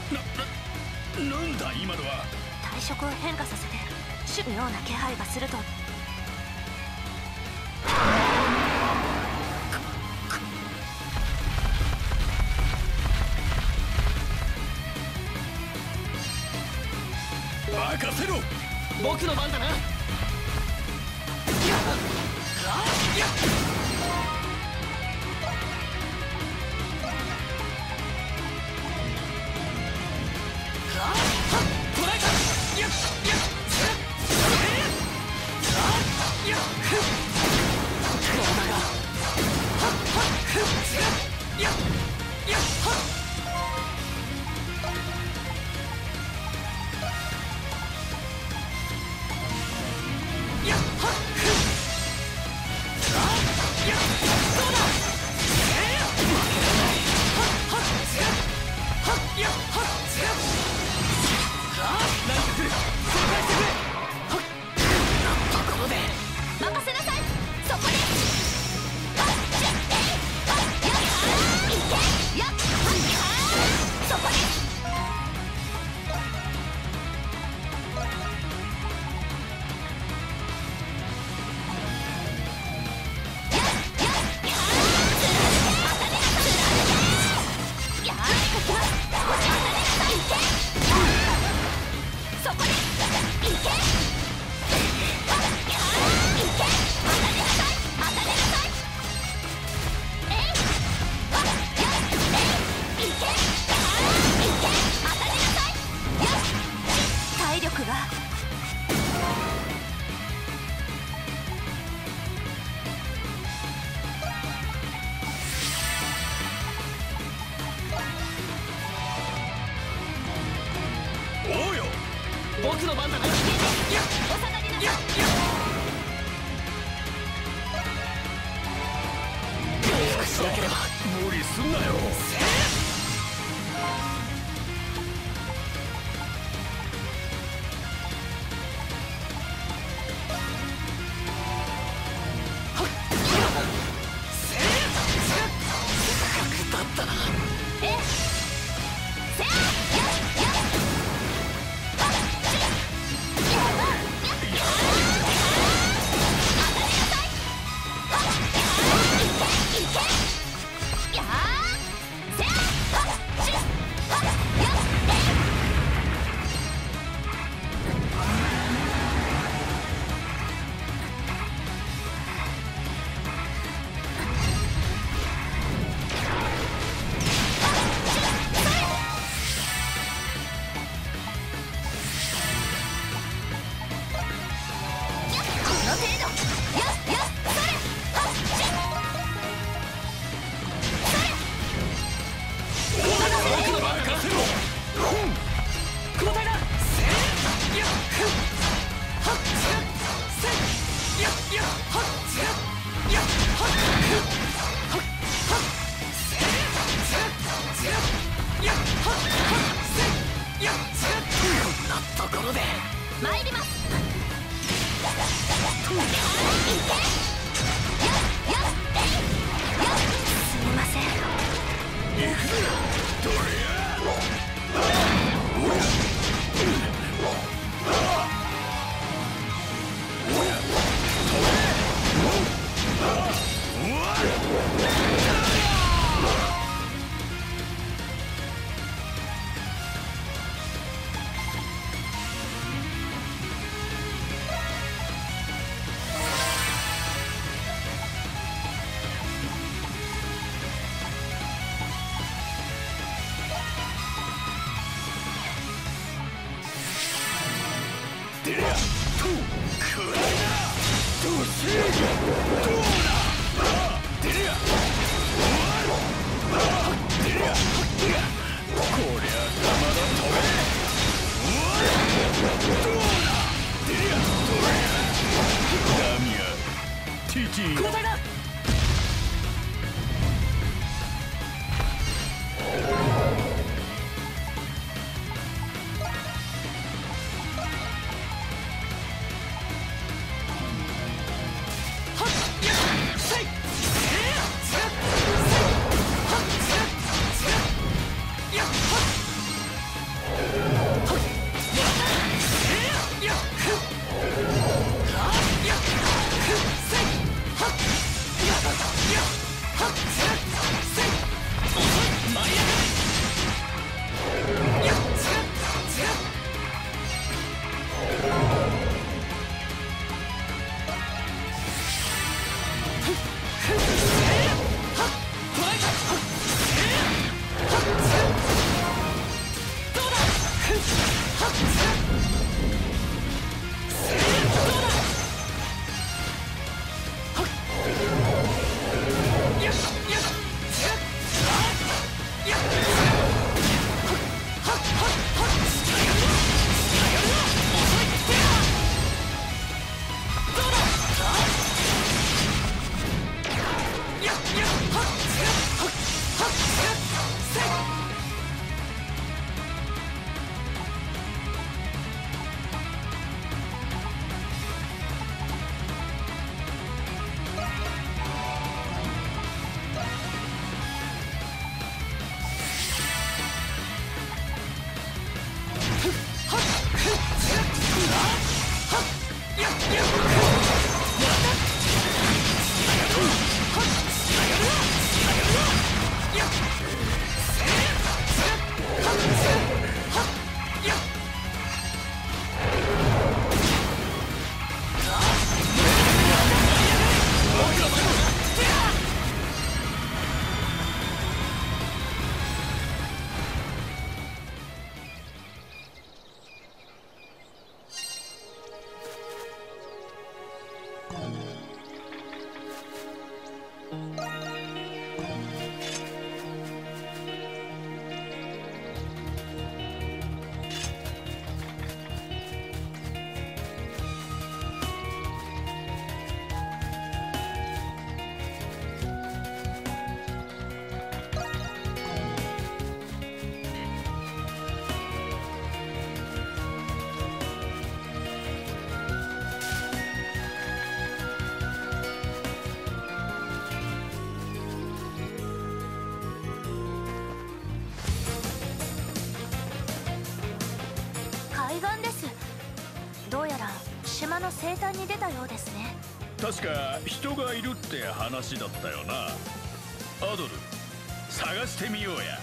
なんだ今のは。 体色を変化させて守るような気配がすると。 任せろ。 僕の番だな。僕の番だな。お下がりなさい。しなければ無理すんなよ。 参ります。すみません。 行くぞドリデリアトゥクライナトゥシートゥーナデリアデリアこりゃ玉だ飛べトゥーナデリアトリアダミアティティ交代だ。 海岸です。どうやら島の西端に出たようですね。 確か人がいるって話だったよな。アドル、探してみようや。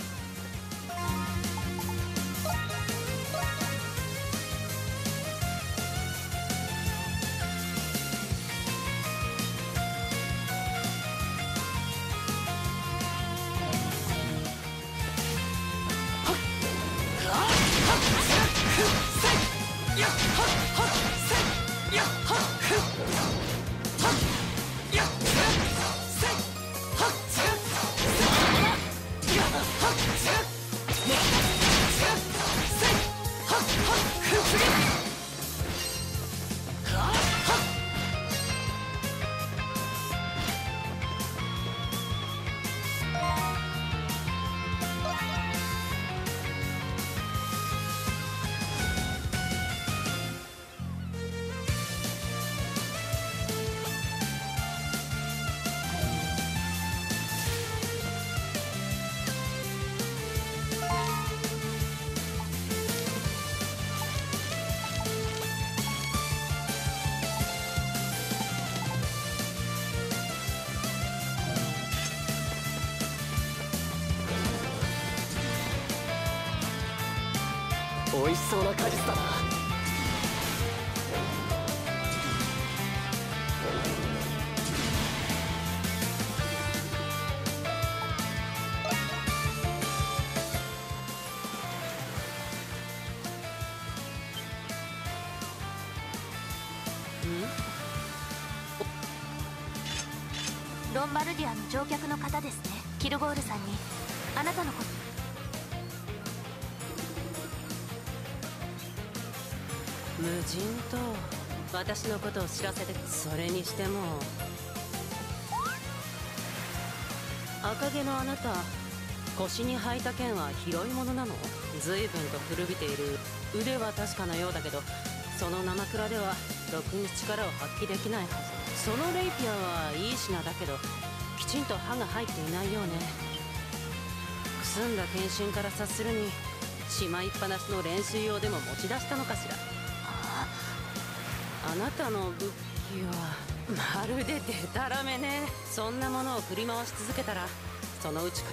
美味しそうな果実だな。 ロンバルディアの乗客の方ですね。キルゴールさんにあなたのこと。 無人島、私のことを知らせて。それにしても赤毛のあなた、腰に履いた剣は広いものなの？随分と古びている。腕は確かなようだけど、その生倉ではろくに力を発揮できないはず。そのレイピアはいい品だけど、きちんと刃が入っていないようね。くすんだ剣身から察するに、しまいっぱなしの練習用でも持ち出したのかしら。あなたの武器はまるでデタラメね。そんなものを振り回し続けたら、そのうちか。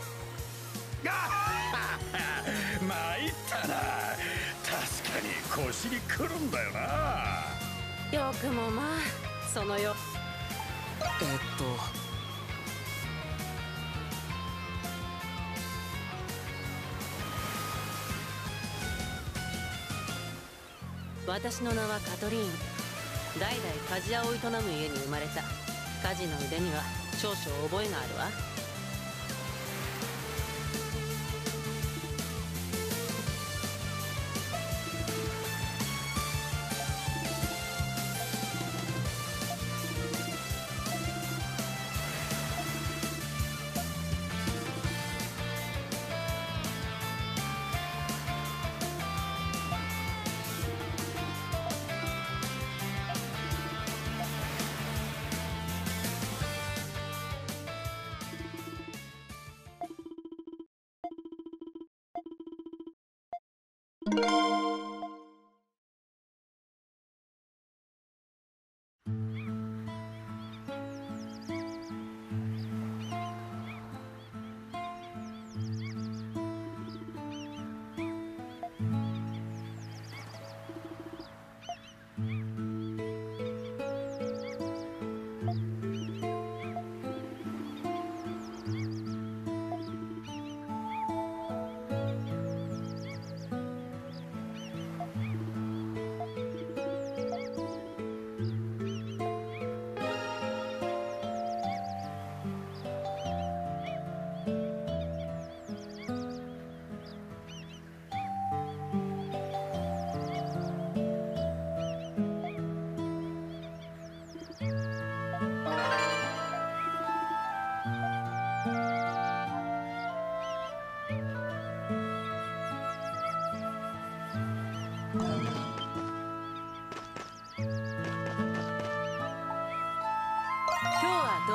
参ったな。確かに腰にくるんだよな。 よくもまあ、そのよ。私の名はカトリーン。代々鍛冶屋を営む家に生まれた。鍛冶の腕には少々覚えがあるわ。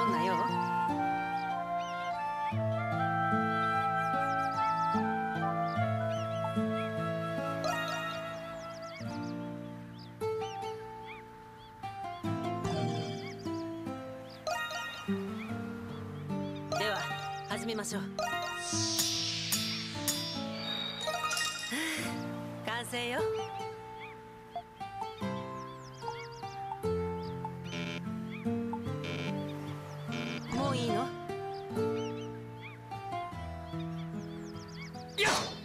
どんな用？では始めましょう。完成よ。もういいの？ やっ